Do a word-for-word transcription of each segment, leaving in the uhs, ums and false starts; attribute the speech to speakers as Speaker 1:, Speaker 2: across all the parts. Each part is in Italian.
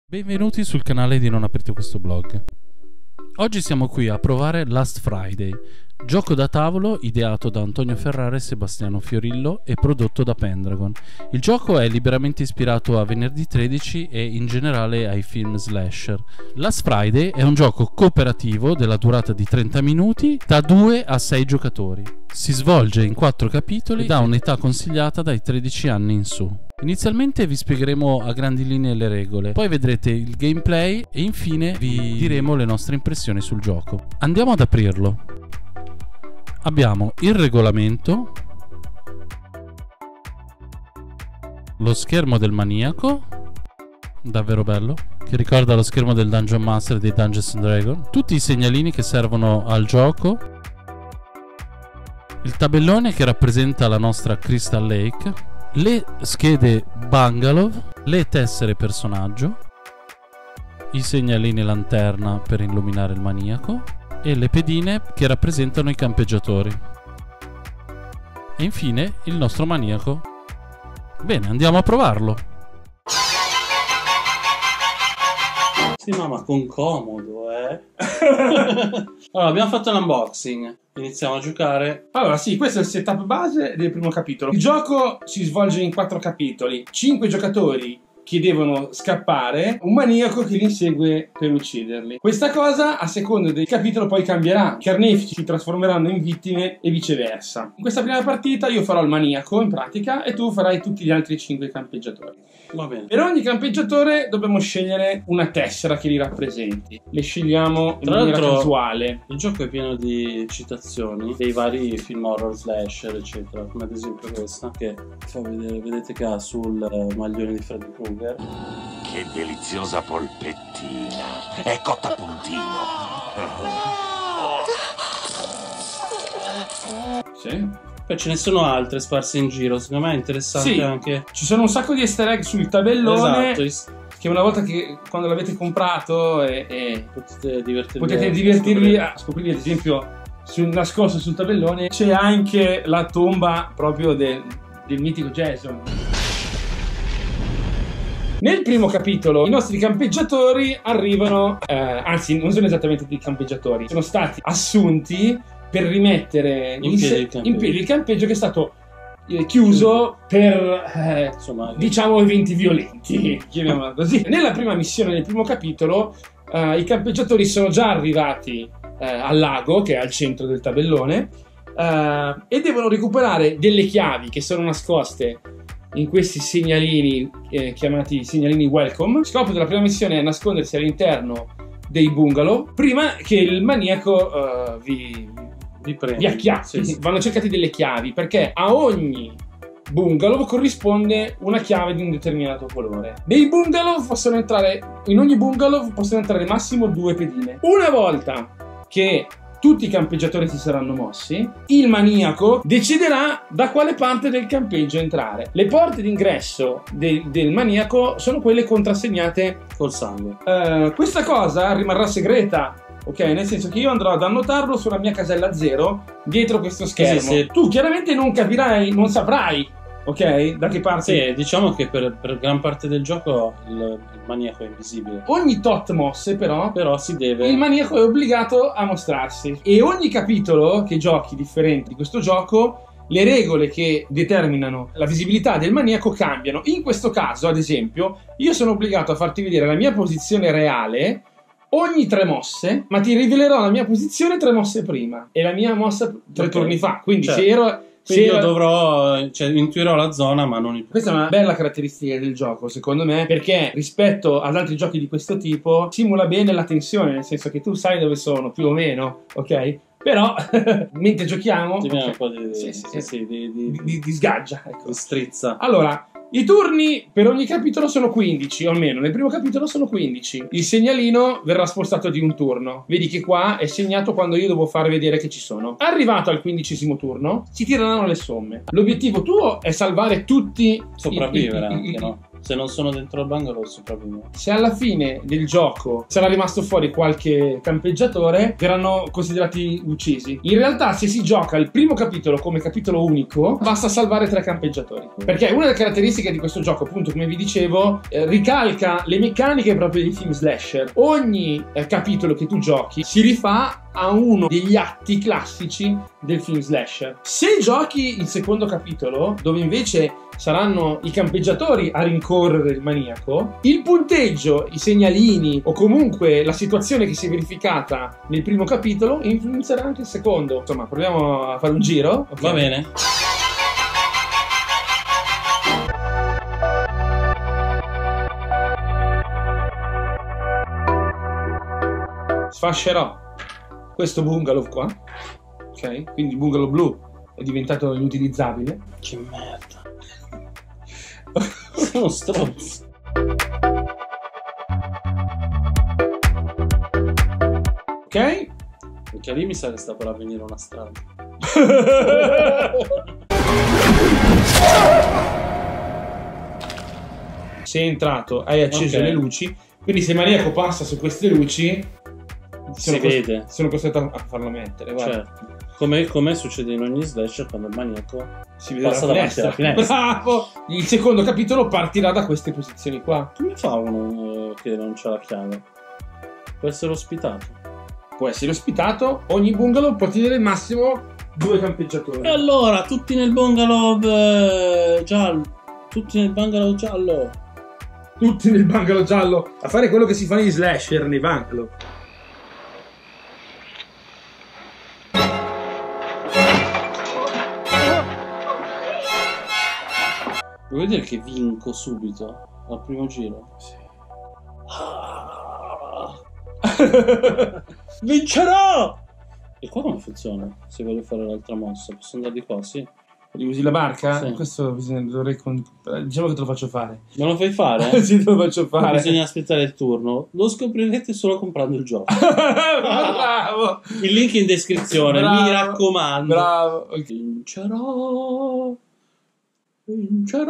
Speaker 1: Benvenuti sul canale di Non aprite questo blog. Oggi siamo qui a provare Last Friday, gioco da tavolo ideato da Antonio Ferrara e Sebastiano Fiorillo e prodotto da Pendragon. Il gioco è liberamente ispirato a Venerdì tredici e in generale ai film slasher. Last Friday è un gioco cooperativo della durata di trenta minuti da due a sei giocatori. Si svolge in quattro capitoli ed ha un'età consigliata dai tredici anni in su. Inizialmente vi spiegheremo a grandi linee le regole, poi vedrete il gameplay e infine vi diremo le nostre impressioni sul gioco. Andiamo ad aprirlo. Abbiamo il regolamento, lo schermo del maniaco, davvero bello, che ricorda lo schermo del Dungeon Master dei Dungeons and Dragons, tutti i segnalini che servono al gioco, il tabellone che rappresenta la nostra Crystal Lake, le schede bungalow, le tessere personaggio, i segnalini lanterna per illuminare il maniaco e le pedine che rappresentano i campeggiatori. E infine il nostro maniaco. Bene, andiamo a provarlo. Sì, no, ma con comodo, eh. Allora, abbiamo fatto l'unboxing. Iniziamo a giocare.
Speaker 2: Allora sì, questo è il setup base del primo capitolo. Il gioco si svolge in quattro capitoli. Cinque giocatori che devono scappare, un maniaco che li insegue per ucciderli. Questa cosa a seconda del capitolo poi cambierà. I carnefici si trasformeranno in vittime e viceversa. In questa prima partita io farò il maniaco in pratica e tu farai tutti gli altri cinque campeggiatori.
Speaker 1: Va bene.
Speaker 2: Per ogni campeggiatore dobbiamo scegliere una tessera che li rappresenti. Le scegliamo in maniera casuale.
Speaker 1: Il gioco è pieno di citazioni dei vari film horror, slasher, eccetera. Come ad esempio questa, che fa vedere, vedete che ha sul maglione di Freddy Krueger.
Speaker 3: Che deliziosa polpettina. È cotta a puntino.
Speaker 2: Sì.
Speaker 1: Poi ce ne sono altre sparse in giro. Secondo me è interessante, sì, anche.
Speaker 2: Ci sono un sacco di easter egg sul tabellone.
Speaker 1: Esatto.
Speaker 2: Che una volta che quando l'avete comprato e, e
Speaker 1: potete divertirvi,
Speaker 2: potete divertirvi a scoprire, ad esempio, sul nascosto sul tabellone c'è anche la tomba proprio del, del mitico Jason. Nel primo capitolo i nostri campeggiatori arrivano, eh, anzi non sono esattamente dei campeggiatori, sono stati assunti per rimettere in, in, piedi, il in piedi il campeggio che è stato eh, chiuso per, eh, insomma, diciamo, eventi violenti, chiamiamola così. Nella prima missione, nel primo capitolo, eh, i campeggiatori sono già arrivati eh, al lago, che è al centro del tabellone, eh, e devono recuperare delle chiavi che sono nascoste in questi segnalini eh, chiamati segnalini welcome. Il scopo della prima missione è nascondersi all'interno dei bungalow prima che il maniaco uh, vi, vi, prende. vi acchiappi. Sì, sì. Vanno cercati delle chiavi perché a ogni bungalow corrisponde una chiave di un determinato colore. Nei bungalow possono entrare, in ogni bungalow possono entrare massimo due pedine. Una volta che tutti i campeggiatori si saranno mossi, il maniaco deciderà da quale parte del campeggio entrare. Le porte d'ingresso de del maniaco sono quelle contrassegnate
Speaker 1: col sangue.
Speaker 2: Uh, questa cosa rimarrà segreta, ok? Nel senso che io andrò ad annotarlo sulla mia casella zero dietro questo schermo. Sì, sì. Tu chiaramente non capirai, non saprai, ok? Da che parte?
Speaker 1: Sì, diciamo che per, per gran parte del gioco il, il maniaco è invisibile.
Speaker 2: Ogni tot mosse però,
Speaker 1: però si deve...
Speaker 2: il maniaco è obbligato a mostrarsi. E ogni capitolo che giochi differente di questo gioco, le regole che determinano la visibilità del maniaco cambiano. In questo caso, ad esempio, io sono obbligato a farti vedere la mia posizione reale ogni tre mosse, ma ti rivelerò la mia posizione tre mosse prima e la mia mossa tre okay. turni fa. Quindi certo. se ero...
Speaker 1: Quindi io dovrò, cioè, intuirò la zona, ma non il...
Speaker 2: Questa è una bella caratteristica del gioco, secondo me, perché rispetto ad altri giochi di questo tipo simula bene la tensione, nel senso che tu sai dove sono, più o meno, ok? Però, mentre giochiamo...
Speaker 1: Ti viene okay. un po' di...
Speaker 2: Sì, sì, sì,
Speaker 1: sì, di, di,
Speaker 2: di, di, di sgaggia, ecco.
Speaker 1: Di strizza.
Speaker 2: Allora... I turni per ogni capitolo sono quindici, o almeno nel primo capitolo sono quindici. Il segnalino verrà spostato di un turno. Vedi che qua è segnato quando io devo far vedere che ci sono. Arrivato al quindicesimo turno, si tireranno le somme. L'obiettivo tuo è salvare tutti...
Speaker 1: Sopravvivere
Speaker 2: i, i,
Speaker 1: anche,
Speaker 2: i,
Speaker 1: no?
Speaker 4: Se non sono dentro il bungalow sopravvivono.
Speaker 2: Se alla fine del gioco sarà rimasto fuori qualche campeggiatore, verranno considerati uccisi. In realtà, se si gioca il primo capitolo come capitolo unico, basta salvare tre campeggiatori. Perché una delle caratteristiche di questo gioco, appunto, come vi dicevo, eh, ricalca le meccaniche proprio dei film slasher. Ogni eh, capitolo che tu giochi si rifà a uno degli atti classici del film slasher. Se giochi il secondo capitolo, dove invece saranno i campeggiatori a rincorrere il maniaco, il punteggio, i segnalini o comunque la situazione che si è verificata nel primo capitolo influenzerà anche il secondo. Insomma, proviamo a fare un giro. Okay.
Speaker 4: Va bene.
Speaker 2: Sfascerò questo bungalow qua, ok? Quindi il bungalow blu è diventato inutilizzabile.
Speaker 4: Che merda. Sono stronzo.
Speaker 2: Ok?
Speaker 4: Perché lì mi sa che sta per avvenire una strada.
Speaker 2: Sei entrato, hai acceso
Speaker 4: Okay.
Speaker 2: le luci, quindi se il maniaco passa su queste luci
Speaker 4: Si vede.
Speaker 2: sono costretto a farlo mettere, guarda.
Speaker 4: Certo. Come, come succede in ogni slasher quando il maniaco
Speaker 2: Si vede
Speaker 4: passa
Speaker 2: la
Speaker 4: davanti
Speaker 2: finestra.
Speaker 4: alla finestra.
Speaker 2: Bravo! Il secondo capitolo partirà da queste posizioni qua.
Speaker 4: Come fa uno che non c'ha la chiave? Può essere ospitato.
Speaker 2: Può essere ospitato, ogni bungalow può tenere massimo due campeggiatori.
Speaker 4: E allora, tutti nel bungalow eh, giallo. Tutti nel bungalow giallo.
Speaker 2: Tutti nel bungalow giallo a fare quello che si fa negli slasher, nei bungalow.
Speaker 4: Vuoi vedere che vinco subito al primo giro?
Speaker 2: Sì.
Speaker 4: Vincerò! E qua come funziona? Se voglio fare l'altra mossa, posso andare di qua, sì?
Speaker 2: Usi la barca?
Speaker 4: Sì.
Speaker 2: Questo bisogna, dovrei con... diciamo che te lo faccio fare.
Speaker 4: Me lo fai fare?
Speaker 2: Sì, te lo faccio fare.
Speaker 4: Bisogna aspettare il turno. Lo scoprirete solo comprando il gioco.
Speaker 2: Bravo!
Speaker 4: Il link in descrizione,
Speaker 2: Bravo.
Speaker 4: mi raccomando.
Speaker 2: Bravo. Ok.
Speaker 4: Vincerò. Vincerò.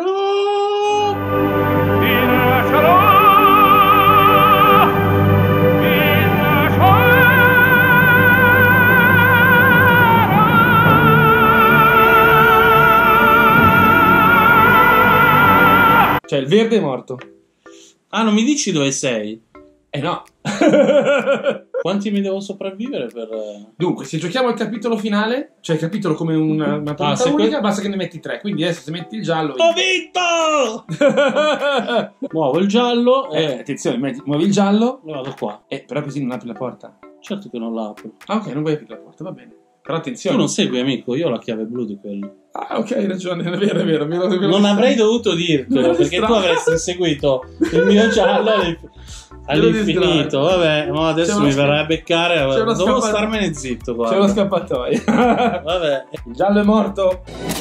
Speaker 2: Cioè, il verde è morto.
Speaker 4: Ah, non mi dici dove sei?
Speaker 2: Eh no.
Speaker 4: Quanti mi devo sopravvivere per...
Speaker 2: Dunque, se giochiamo il capitolo finale, cioè il capitolo come una, una partita
Speaker 4: Ah, se
Speaker 2: unica,
Speaker 4: que-
Speaker 2: basta che ne metti tre. Quindi adesso se metti il giallo...
Speaker 4: Ho vinto! Muovo il giallo
Speaker 2: eh,
Speaker 4: e
Speaker 2: attenzione, metti, muovi il giallo.
Speaker 4: vado qua.
Speaker 2: Eh, però così non apri la porta.
Speaker 4: Certo che non l'apro.
Speaker 2: Ah, ok, non vuoi aprire la porta, va bene. Però attenzione.
Speaker 4: Tu non segui, amico, io ho la chiave blu di quello.
Speaker 2: Ah, ok, hai ragione, è vero, è vero. Me lo, me lo
Speaker 4: Non
Speaker 2: distrai.
Speaker 4: avrei dovuto dirtelo,
Speaker 2: Me lo
Speaker 4: perché tu
Speaker 2: distrai.
Speaker 4: avresti inseguito il mio giallo all- all'infinito. Vabbè, ma adesso
Speaker 2: C'è uno
Speaker 4: mi
Speaker 2: sca-
Speaker 4: verrà a beccare.
Speaker 2: c'è uno
Speaker 4: Devo
Speaker 2: scappa-
Speaker 4: starmene zitto,
Speaker 2: C'è
Speaker 4: guarda.
Speaker 2: una scappatoia.
Speaker 4: Vabbè.
Speaker 2: Il giallo è morto.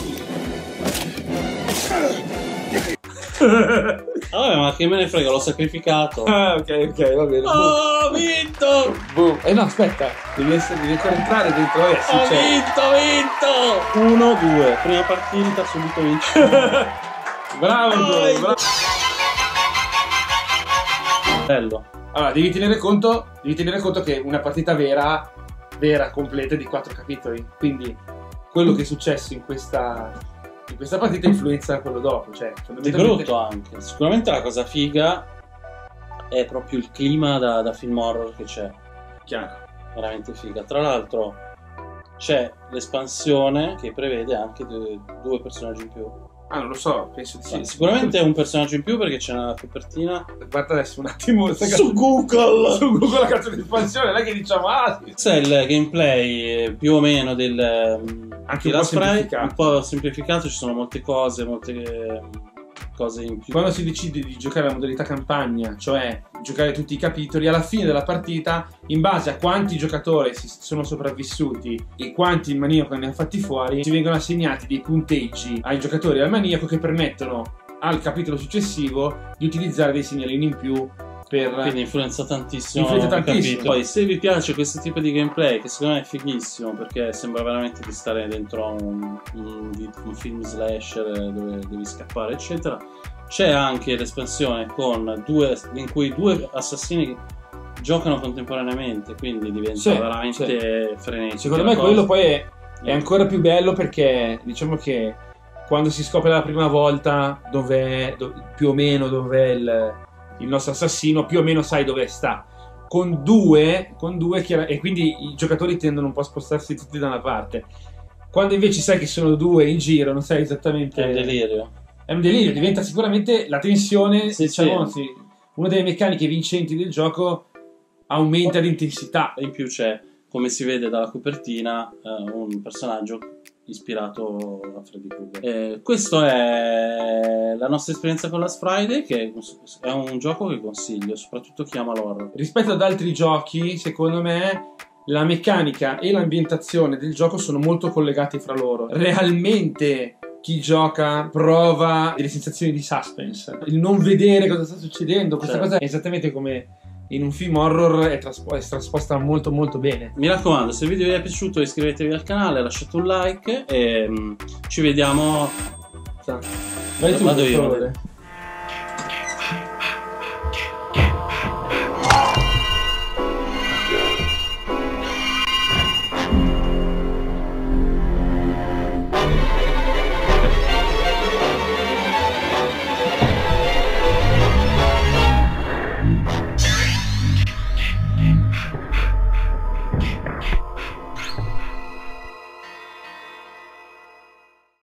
Speaker 4: Vabbè, ma che me ne frega, l'ho sacrificato.
Speaker 2: Ah, ok, ok, va bene.
Speaker 4: Ho vinto!
Speaker 2: Boom. Eh no, aspetta, devi, essere, devi ancora entrare dentro. Eh, sì,
Speaker 4: Ho
Speaker 2: c'è.
Speaker 4: vinto, ho vinto! Uno, due. Prima partita, subito vinci.
Speaker 2: Bravo,
Speaker 4: Dai.
Speaker 2: bravo.
Speaker 4: Bello.
Speaker 2: Allora, devi tenere conto, devi tenere conto che una partita vera, vera, completa è di quattro capitoli. Quindi quello che è successo in questa, in questa partita influenza quello dopo. Cioè,
Speaker 4: È
Speaker 2: fondamentalmente-
Speaker 4: brutto anche. Sicuramente la cosa figa è proprio il clima da, da film horror che c'è.
Speaker 2: Chiaro.
Speaker 4: Veramente figa. Tra l'altro c'è l'espansione che prevede anche due, due personaggi in più.
Speaker 2: Ah, non lo so, penso di sì.
Speaker 4: Sì, sicuramente è un personaggio in più perché c'è una copertina
Speaker 2: Guarda adesso un attimo sta
Speaker 4: su Google.
Speaker 2: su Google la cazzo di espansione, non è che diciamo ah sì.
Speaker 4: Questo è il gameplay eh, più o meno del ehm,
Speaker 2: Anche
Speaker 4: di
Speaker 2: un po'
Speaker 4: Last Friday,
Speaker 2: semplificato.
Speaker 4: un po' semplificato, ci sono molte cose, molte ehm, cose in più.
Speaker 2: Quando si decide di giocare la modalità campagna, cioè giocare tutti i capitoli, alla fine della partita, in base a quanti giocatori si sono sopravvissuti e quanti il maniaco ne ha fatti fuori, ci vengono assegnati dei punteggi ai giocatori e al maniaco che permettono al capitolo successivo di utilizzare dei segnalini in più per...
Speaker 4: Quindi influenza tantissimo.
Speaker 2: Influenza tantissimo.
Speaker 4: Poi se vi piace questo tipo di gameplay, che secondo me è fighissimo, perché sembra veramente di stare dentro un, un, un film slasher dove devi scappare eccetera, c'è anche l'espansione con due, in cui due assassini giocano contemporaneamente, quindi diventa
Speaker 2: sì,
Speaker 4: veramente sì. frenetico.
Speaker 2: Secondo me quello poi è, è ancora più bello, perché diciamo che quando si scopre la prima volta dov'è, dove, più o meno dov'è il, il nostro assassino, più o meno sai dove sta. Con due, con due chiara, e quindi i giocatori tendono un po' a spostarsi tutti da una parte. Quando invece sai che sono due in giro, non sai esattamente...
Speaker 4: È un delirio.
Speaker 2: È un delirio, diventa sicuramente la tensione,
Speaker 4: sì,
Speaker 2: diciamo,
Speaker 4: sì.
Speaker 2: Sì, una delle meccaniche vincenti del gioco, aumenta l'intensità.
Speaker 4: In più c'è, come si vede dalla copertina, eh, un personaggio ispirato a Freddy Krueger. Eh, questo è la nostra esperienza con Last Friday, che è un gioco che consiglio, soprattutto chi ama l'horror.
Speaker 2: Rispetto ad altri giochi, secondo me, la meccanica e l'ambientazione del gioco sono molto collegati fra loro. Realmente chi gioca prova delle sensazioni di suspense, il non vedere cosa sta succedendo. Questa certo. cosa è esattamente come in un film horror, è, traspo- è trasposta molto molto bene.
Speaker 4: Mi raccomando, se il video vi è piaciuto iscrivetevi al canale, lasciate un like e um, ci vediamo.
Speaker 2: Vai tu,
Speaker 4: Vado
Speaker 2: per
Speaker 4: io.
Speaker 2: favore.